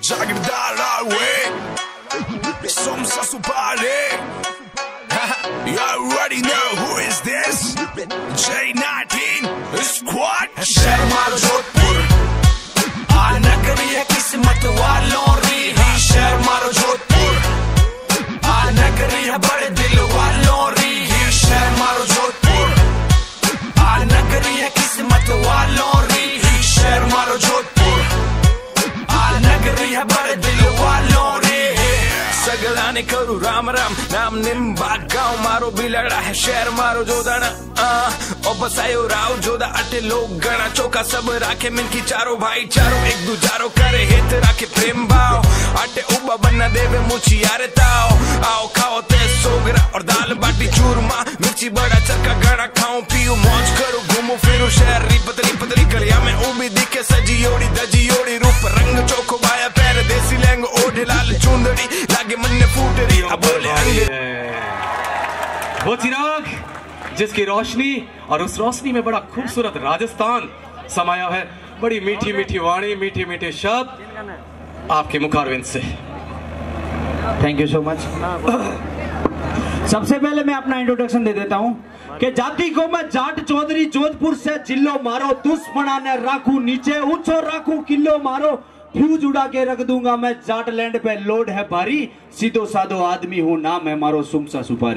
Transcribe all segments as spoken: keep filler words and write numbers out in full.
Jagadara way, some Sasupare. You already know who is this? J nineteen Squad. शहर मारो जोधपुर, आना कभी है किस्मत वालों री। शहर मारो जोधपुर, आना कभी है बड़े दिल वालों री। शहर मारो जोधपुर, आना कभी है किस्मत वालों री। शहर मारो जोधपुर, आना कभी है बड़े दिल वालों री। सगलाने करू राम राम, नाम निम्बा गाँव मारो बिलड़ा है। शहर मारो जोदाना ओ बसायो राव जोदा अटे लोग गणा चौका सब राखे मिनकी चारो भाई चारो एक दूजारो करे हेत राखे प्रेम भाव। अटे उबा बन्ना देवे मुची यारे ताओ, आओ खाओ ते सोगरा और दाल बाटी चूरमा मिर्ची बड़ा चरका गणा खाऊं पीऊं मौज करूं घूमूं फिरूं। शहर री पतली पतली गलिया में उबी दिखे सजी ओड़ी दजी ओड़ी रूप रंग चोखो बाया पैर देसी लहंगो ओढ़े लाल चुंदड़ी लागे मन ने फूटरी अब बोले अंगे। वो चिराग जिसकी रोशनी और उस रोशनी में बड़ा खूबसूरत राजस्थान समाया है। बड़ी मीठी मीठी वाणी, मीठी मीठी शब्द आपके मुखारविंद से। Thank you so much. सबसे पहले मैं अपना इंट्रोडक्शन दे देता हूं कि जाति को मैं जाट चौधरी जोधपुर से जिलो मारो दुश्मना ने राखू नीचे ऊंचो राखू किलो मारो फ्यूज उड़ा के रख दूंगा मैं जाट लैंड पे लोड है भारी। सीधो साधो आदमी हूं नाम है मारो सुमसा सुपारी।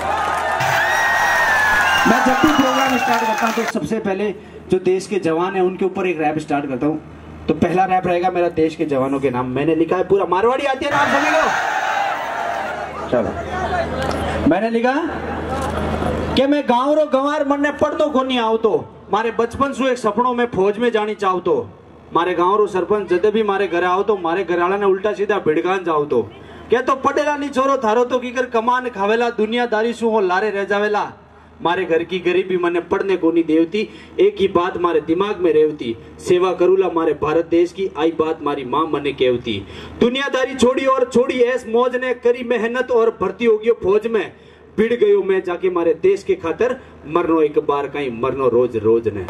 मैं जब भी प्रोग्राम स्टार्ट करता हूं तो सबसे पहले जो देश के जवान हैं उनके ऊपर एक रैप स्टार्ट करता हूं। तो पहला रैप रहेगा मेरा देश के जवानों के नाम। मैंने लिखा है पूरा मारवाड़ी आती है नाम सभी को। चलो मैंने लिखा कि मैं गाँव रो गंवार मन ने पढ़ दो को नहीं आओ तो मारे बचपन से एक सपनों में फौज में जानी चाहो तो मारे गाँव रो सरपंच जदे भी मारे घर आओ तो मारे घर वाला ने उल्टा सीधा भिड़कान जाओ तो क्या तो पटेला नहीं छोरो थारो तो की कर कमान खावेला दुनियादारी सु हो लारे रह जावेला। मारे घर की गरीबी मने पढ़ने को नहीं देवती एक ही बात मारे दिमाग में रेवती सेवा करूला मारे भारत देश की आई बात मारी माँ मने केवती। दुनियादारी छोड़ी और छोड़ी ऐस मौज ने करी मेहनत और भर्ती हो गई फौज में भिड़ गयो मैं जाके मारे देश के खातर मरनो एक बार कहीं मरनो रोज रोज ने।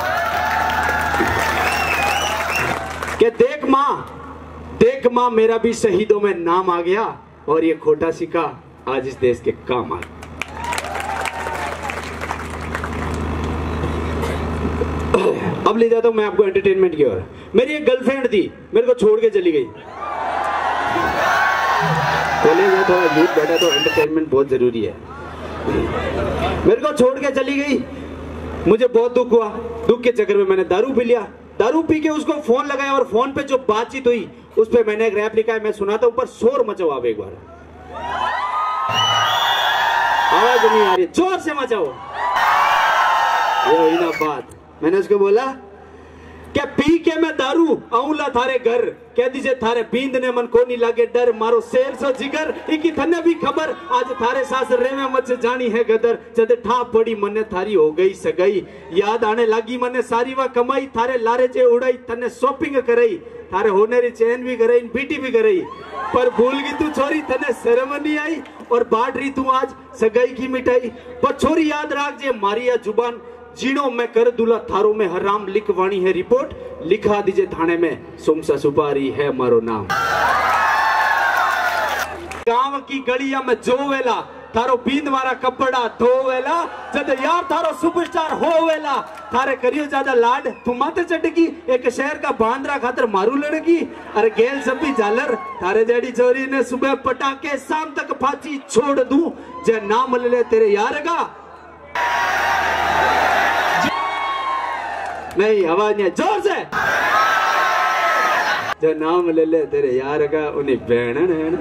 के देख माँ देख माँ मेरा भी शहीदों में नाम आ गया और ये खोटा सिक्का आज इस देश के काम आ गया। अब ले जाता हूं मैं आपको एंटरटेनमेंट की ओर। मेरी एक गर्लफ्रेंड थी मेरे को छोड़ के चली गई। कॉलेज में थोड़ा यूथ बैठा तो एंटरटेनमेंट बहुत जरूरी है। मेरे को छोड़ के चली गई, मुझे बहुत दुख हुआ। दुख के चक्कर में मैंने दारू पी लिया। दारू पी के उसको फोन लगाया और फोन पे जो बातचीत हुई उस पे मैंने एक रैप लिखा है, मैं सुनाता हूं पर शोर मचाओ आप एक बार। आवाज नहीं आ रही, जोर से मचाओ। ये हुई ना बात। मैंने उसको बोला क्या पी के मैं दारू आऊला थारे घर कह दीजिए थारे बींद ने मन को नहीं लागे डर मारो शेर सो जिगर इकी थने भी खबर आज थारे सास रे में मच जानी है गदर जद ठा पड़ी मने थारी हो गई सगाई याद आने लगी मने सारी वा कमाई थारे लारे जे उड़ाई तने शॉपिंग करई थारे होने री चैन भी करई बीटी भी करई पर भूल गई तू छोरी तने शर्म नहीं आई और बांट रही तू आज सगाई की मिठाई पर छोरी याद राख जे मारी या जुबान जीणो मैं कर दूला थारो में हराम लिखवाणी है रिपोर्ट लिखा दीजिए थाने में सुमसा सुपारी है मारो नाम। गांव की गलिया में जो वेला थारो बींद मारा कपड़ा धो वेला जद यार थारो सुपरस्टार हो वेला थारे करियो ज्यादा लाड तू माथे चटकी एक शहर का बांद्रा खातर मारू लड़की अरे गेल सब भी झालर थारे जड़ी चोरी ने सुबह पटाके शाम तक फांसी छोड़ दूं जे नाम ले ले तेरे यार का नहीं आवाज नहीं जोर से जो नाम ले ले तेरे यार का उन्हें बहन।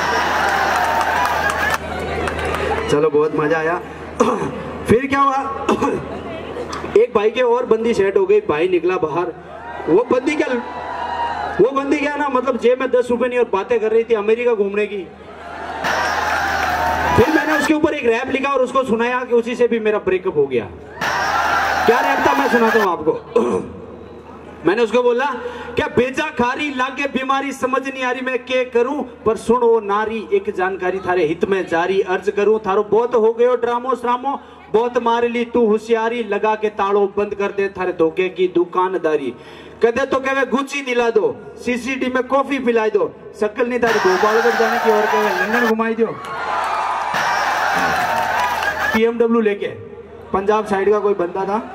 चलो बहुत मजा आया। फिर क्या हुआ एक भाई के और बंदी सेट हो गई। भाई निकला बाहर। वो बंदी क्या वो बंदी क्या ना मतलब जेब में दस रुपए नहीं और बातें कर रही थी अमेरिका घूमने की। फिर मैंने उसके ऊपर एक रैप लिखा और उसको सुनाया कि उसी से भी मेरा ब्रेकअप हो गया। क्या रैप था मैं सुनाता हूं आपको। मैंने उसको बोला क्या बेजा खारी लागे बीमारी समझ नहीं आ रही मैं क्या करूं पर सुनो नारी एक जानकारी थारे हित में जारी अर्ज करूं थारो बहुत हो गयो ड्रामो श्रामो बहुत मार ली तू होशियारी लगा के ताड़ो बंद कर दे थारे धोखे की दुकानदारी कहते तो कहे गुच्ची दिला दो, सीसीटी में कॉफी पिलाई दो, शक्ल नहीं तारी गोपालगढ़ जाने की और कहे लंदन घुमाई दो पीएमडब्ल्यू लेके। पंजाब साइड का कोई बंदा था,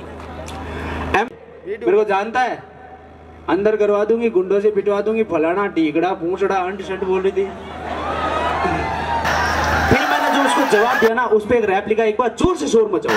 मेरे को जानता है, अंदर करवा दूंगी, गुंडों से पिटवा दूंगी, फलाना टीकड़ा पूछड़ा अंट शंट बोल रही थी। फिर मैंने जो उसको जवाब दिया ना, उस पे एक रैप लिखा, एक बार जोर से शोर मचाओ।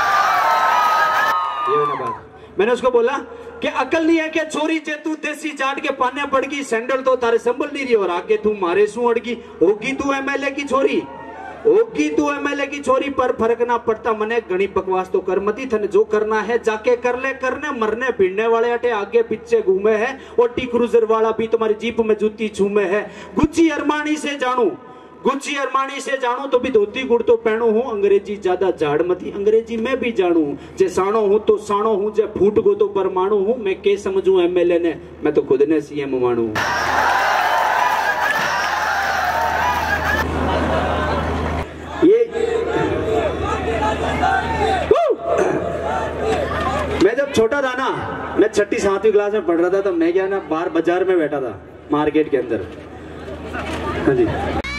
ये ना बात, मैंने उसको बोला कि अकल नहीं है क्या चोरी चे तू देसी जाट के पाने पड़गी, सैंडल तो तारे संभल नहीं रही और आगे तू मारे सू अड़गी। होगी तू एमएलए की छोरी, होगी तू एमएलए की छोरी, पर फर्क ना पड़ता मने, घनी बकवास तो कर मती, थन जो करना है जाके कर ले, करने मरने भिड़ने वाले अटे आगे पीछे घूमे है, और टी क्रूजर वाला भी तुम्हारी जीप में जूती छूमे है। गुच्ची अरमानी से जानू, गुच्ची अरमानी से जानू तो भी धोती कुर्तो पहनू हूँ, अंग्रेजी ज्यादा झाड़ मती, अंग्रेजी मैं भी जानू, जे साणो हूँ तो साणो हूँ, जे फूट गो तो परमाणु हूँ, मैं के समझू एमएलए ने, मैं तो खुद ने सीएम मानू। ये मैं जब छोटा था ना, मैं छठी सातवीं क्लास में पढ़ रहा था, तो मैं क्या ना बाहर बाजार में बैठा था, मार्केट के अंदर। हाँ जी,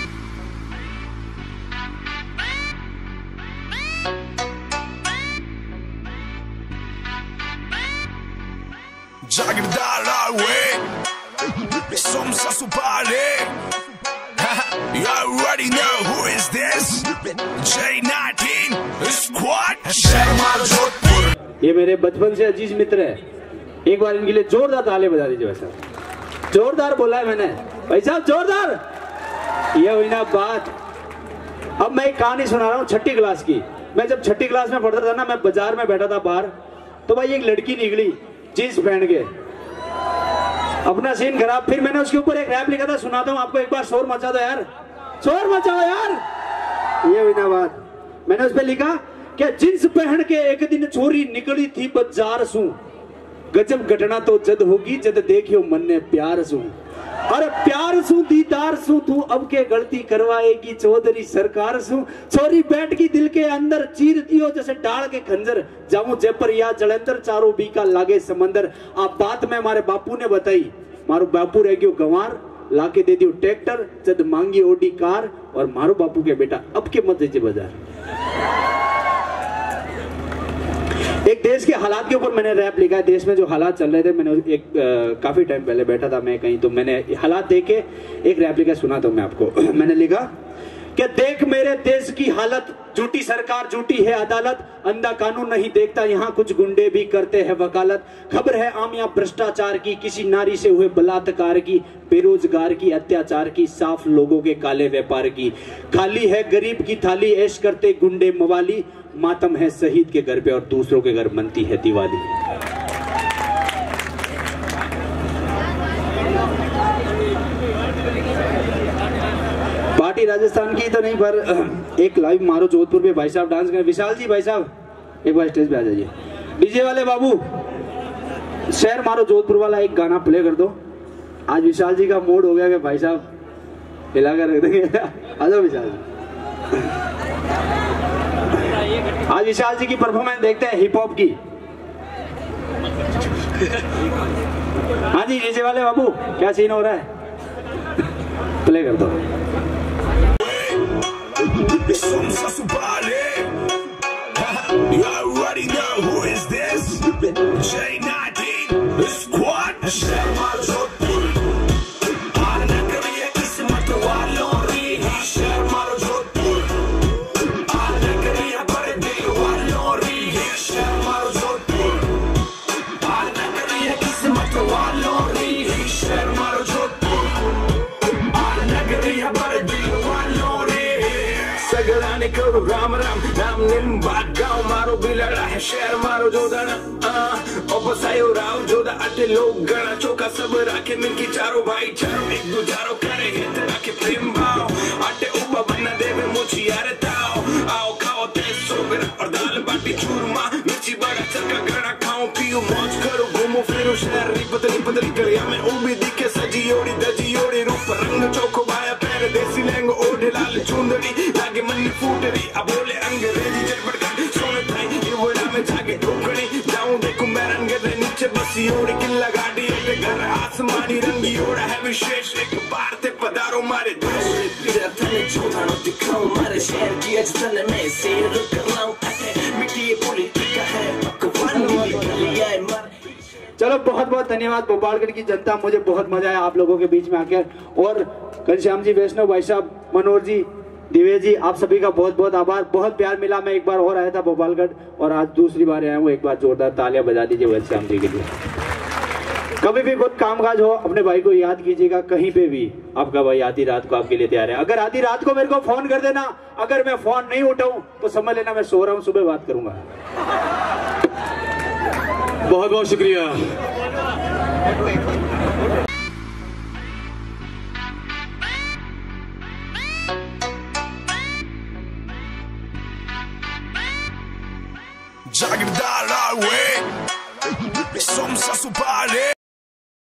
Jagadala way, some sasu party. You already know who is this? J nineteen Squad. Sharma Jodhpur. ये मेरे बचपन से अजीज मित्र है, एक बार इनके लिए जोरदार ताले बजा दीजिए भाई साहब। जोरदार बोला है मैंने भाई साहब, जोरदार। ये हुई ना बात। अब मैं एक कहानी सुना रहा हूँ छठी क्लास की। मैं जब छठी क्लास में पढ़ता था ना, मैं बाजार में बैठा था बाहर, तो भाई एक लड़की निकली जींस पहन के, अपना सीन खराब। फिर मैंने उसके ऊपर एक रैप लिखा था, सुनाता हूँ आपको, एक बार शोर मचा दो यार, शोर मचाओ यार। ये हुई ना बात। मैंने उस पर लिखा कि जींस पहन के एक दिन छोरी निकली थी बाजार सू, गजब घटना तो जद होगी जद देखियो मन ने प्यार सू, अरे प्यार सू दीदार सू तू अब के गलती करवाएगी चौधरी सरकार सू, छोरी बैठ की दिल के अंदर चीर दियो जैसे डाल के खंजर, जाऊं जयपुर या जलंधर चारों बीका लागे समंदर। आप बात में हमारे बापू ने बताई, मारो बापू रह गयो गंवार, लाके दे दियो ट्रैक्टर जद मांगी ओडी कार, और मारो बापू के बेटा अब के मत दीजिए बाजार। एक देश के हालात के ऊपर मैंने रैप लिखा है। देश में जो हालात चल रहे थे, मैंने एक आ, काफी टाइम पहले बैठा था मैं कहीं, तो मैंने हालात देख के एक रैप लिखा, सुना तो मैं आपको। मैंने लिखा कि देख मेरे देश की हालत, झूठी सरकार झूठी है अदालत, अंधा कानून नहीं देखता यहाँ कुछ गुंडे भी करते हैं वकालत, खबर है आम यहाँ भ्रष्टाचार की, किसी नारी से हुए बलात्कार की, बेरोजगार की अत्याचार की, साफ लोगों के काले व्यापार की, खाली है गरीब की थाली, ऐश करते गुंडे मवाली, मातम है शहीद के घर पे और दूसरों के घर मनती है दिवाली। पार्टी राजस्थान की तो नहीं, पर एक लाइव मारो जोधपुर पे भाई साहब डांस करें। विशाल जी भाई साहब एक बार स्टेज पे आ जाइए। डीजे वाले बाबू शहर मारो जोधपुर वाला एक गाना प्ले कर दो। आज विशाल जी का मूड हो गया कि भाई साहब हिला कर रख देंगे। आ जाओ विशाल जी। आज विशाल जी की परफॉर्मेंस देखते हैं हिप हॉप की। हाँ जी डीजे वाले बाबू क्या सीन हो रहा है, प्ले कर दो। You already know who is this? J nineteen Squad. Sharma Jodhpur. हार न करिए किस्मत वालों री, शर्मा जोधपुर। हार न करिए बड़े दिल वालों री, शर्मा जोधपुर। हार न करिए किस्मत वालों री, शर्मा जोधपुर। हार न करिए बड़े दिल वालों री। सगळाने करू राम राम, नाम निंबा गाँव मारो बिलड़ा है शहर मारो जोदाना। बसायो राव जोदा आटे लोग गणा चौका सब राखे मिलकी चारों भाई चारों एक दूजारो करे हित राखे प्रेम भाव, आटे ऊपर बना देवे मुझी यारे ताओ, आओ खाओ तेज सोबरा और दाल बाटी चूरमा, मिर्ची बड़ा चरका गणा खाओ पियो मौज करो घूमो फिरो शहर री पतली पतली करिया में उबी दिखे सजी ओड़ी दजी ओड़ी रूप रंग चौको भाया पैर देसी लहंगो ओढ़े लाल चुंदड़ी लागे मन फूटरी अब बोले अंग्रेजी जय बड़का सोने थाई ये वड़ा में जागे ठोकड़ी जाऊं देखूं मैं रंग नीचे बस देसी ओढ़ किल्ला गाड़ी ते घर आसमानी रंगी ओढ़ा है विशेष एक बार ते पधारो मारे देश तेरा तने छोड़ा न दिखाऊं मारे शहर की आज तने में शेर कर लाऊं मिट्टी ये पॉलिटिका है पकवान लिया है मार। चलो बहुत बहुत धन्यवाद भोपालगढ़ की जनता, मुझे बहुत मजा आया आप लोगों के बीच में आकर। और घनश्याम जी, वैष्णव भाई साहब, मनोहर जी, दिवेश जी, आप सभी का बहुत बहुत आभार। बहुत प्यार मिला। मैं एक बार और आया था भोपालगढ़ और आज दूसरी बार आया हूँ। एक बार जोरदार तालियां बजा दीजिए घनश्याम जी के लिए। कभी भी कुछ कामकाज हो अपने भाई को याद कीजिएगा, कहीं पे भी आपका भाई आधी रात को आपके लिए तैयार है। अगर आधी रात को मेरे को फोन कर देना, अगर मैं फोन नहीं उठाऊं तो समझ लेना मैं सो रहा हूं, सुबह बात करूंगा। बहुत बहुत शुक्रिया। Jagged dollar way, some sa supale.